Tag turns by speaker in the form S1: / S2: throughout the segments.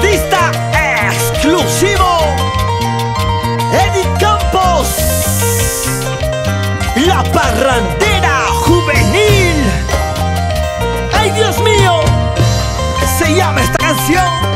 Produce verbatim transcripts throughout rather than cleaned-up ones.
S1: artista exclusivo, Eddie Campos, la parrandera juvenil. ¡Ay, Dios mío! Se llama esta canción.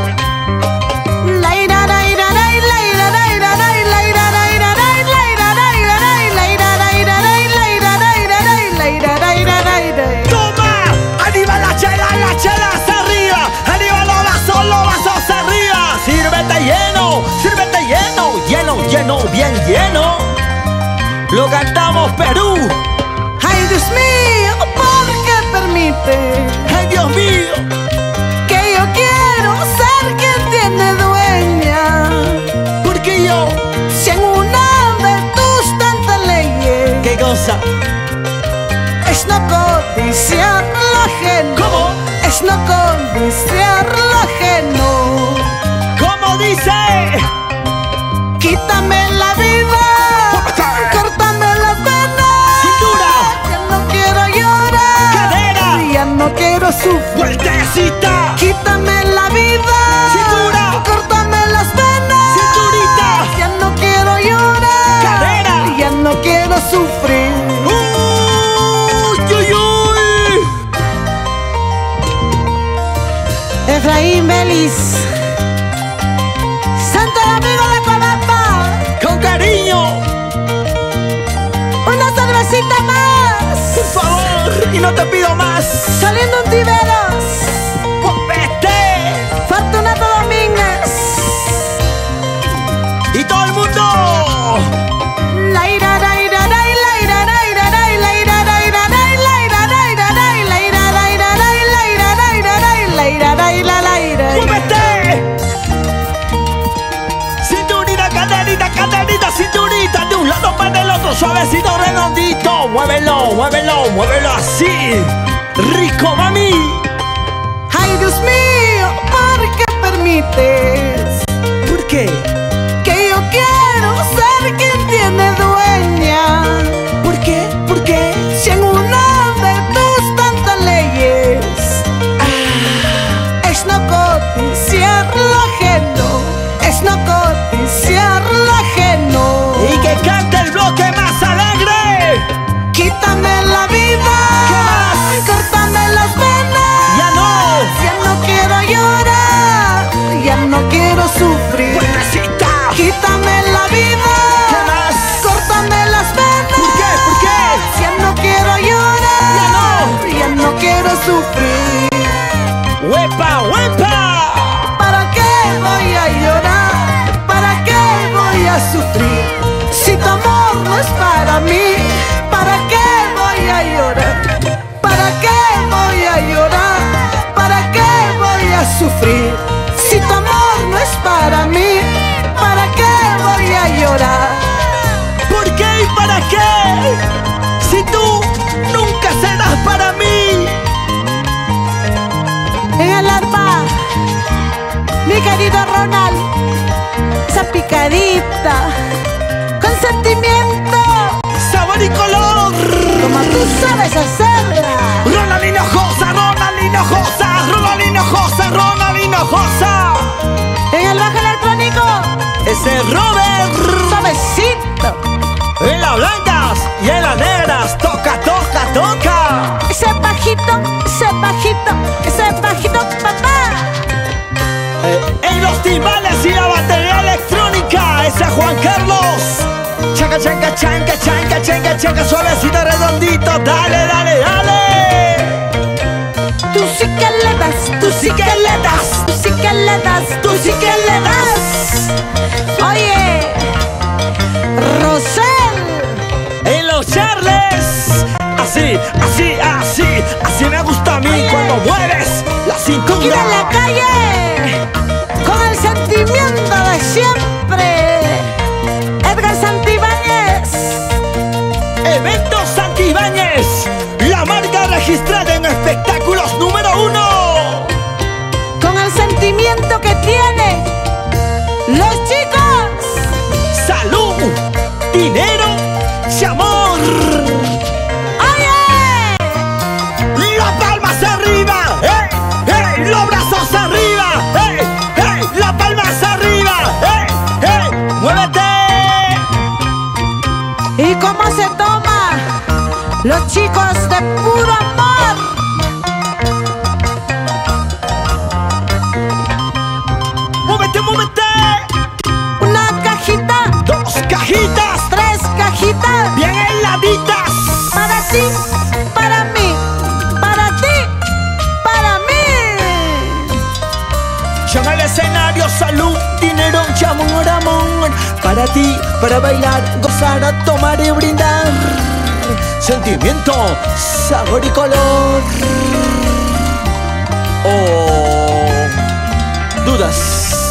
S1: Sírvete lleno, lleno, lleno, bien lleno. Lo cantamos Perú.
S2: Ay, Dios mío, ¿por qué permite?
S1: Ay, Dios mío,
S2: que yo quiero ser quien tiene dueña.
S1: porque yo,
S2: si en una de tus tantas leyes,
S1: ¿qué cosa?
S2: Es no codiciar lo ajeno.
S1: ¿Cómo?
S2: Es no codiciar lo ajeno.
S1: ¿Cómo dice?
S2: Quítame la vida, córtame las venas.
S1: Cintura.
S2: Ya no quiero llorar.
S1: Cadera.
S2: Ya no quiero sufrir.
S1: Vueltecita.
S2: Quítame la vida,
S1: Cintura.
S2: córtame las venas.
S1: Cinturita.
S2: Ya no quiero llorar.
S1: Cadera.
S2: Ya no quiero sufrir.
S1: Uy, uy, uy.
S2: Efraín Belis, Santo Domingo de Cobamba.
S1: Con cariño,
S2: Una cervecita más.
S1: por favor, y no te pido más.
S2: Saliendo en Tiberos.
S1: Vete.
S2: Fortunato Domínguez.
S1: Y todo el mundo.
S2: La ira, la ira, la ira, la ira, la ira, la ira, la ira, la ira, la ira, la ira, la ira, la ira, la ira, la ira, la ira, la ira, la ira.
S1: ¡Muévete! Cinturita, caderita, caderita, cinturita. De un lado para el otro, suavecito, redondito. Muévelo, muévelo, muévelo así. Rico, mami.
S2: Ay, Dios mío, ¿por qué permites?
S1: ¿Por qué?
S2: Que yo quiero ser quien tiene dueña.
S1: ¿Por qué? ¿Por qué?
S2: Si en una de tus tantas leyes, ah, es no codiciar lo ajeno. Es no codiciar lo ajeno.
S1: Y que cante el bloque más alegre.
S2: Quítame la vida.
S1: ¿Qué más?
S2: Córtame las venas.
S1: Ya no.
S2: Ya no quiero llorar. Ya no quiero sufrir.
S1: Vueltecita.
S2: Quítame la vida.
S1: ¿Qué más?
S2: Córtame las venas.
S1: ¿Por qué? ¿Por qué?
S2: Ya no quiero llorar.
S1: Ya no.
S2: Ya no quiero sufrir.
S1: ¡Huepa, huepa!
S2: ¿Para qué voy a llorar? ¿Para qué voy a sufrir? Si tu amor no es para mí, ¿para qué voy a llorar? ¿Para qué voy a llorar? ¿Para qué voy a sufrir? Si tu amor no es para mí, ¿para qué voy a llorar?
S1: ¿Por qué y para qué? Si tú nunca serás para mí.
S2: En el arpa, mi querido Ronald, esa picadita, con sentimiento,
S1: Sabor y color.
S2: como tú sabes hacerla.
S1: Ronald Hinojosa, Ronald Hinojosa, Ronald Hinojosa, Ronald Hinojosa.
S2: En el bajo electrónico,
S1: Ese Robert.
S2: suavecito,
S1: En las blancas y en las negras. Toca, toca, toca.
S2: ese bajito, ese bajito, ese bajito, papá.
S1: Eh, en los timbales y la batería electrónica. Ese Juan Carlos. Chanca, chanca, chanca, chanca, chanca, chanca. Suavecito, redondito. Dale, dale, dale.
S2: Tú sí que le das,
S1: Tú sí que le das.
S2: tú sí que le das,
S1: Tú sí que le das.
S2: Oye, Rosel,
S1: En los Charles. Así, así, así. Así me gusta a mí.
S2: Oye.
S1: Cuando mueves la cintura.
S2: ir a la calle con el sentimiento de siempre. Edgar Santibáñez,
S1: Eventos Santibáñez. La marca registrada en espectáculos número uno.
S2: con el sentimiento que tiene los chicos.
S1: Salud, dinero y amor.
S2: ¡Oye!
S1: La palma hacia arriba. ¡Eh! ¡Eh! Los brazos arriba. ¡Eh! ¡Eh! La
S2: ¿Y cómo se toma? Los chicos de puro amor.
S1: ¡Múvete, múvete!
S2: Una cajita,
S1: Dos cajitas,
S2: tres cajitas.
S1: bien heladitas.
S2: Para ti, para mí, para ti, para mí.
S1: Ya en el escenario, salud, dinero y amor, amor. Para ti, para bailar, gozar, a tomar y brindar. Sentimiento, sabor y color. Oh, dudas.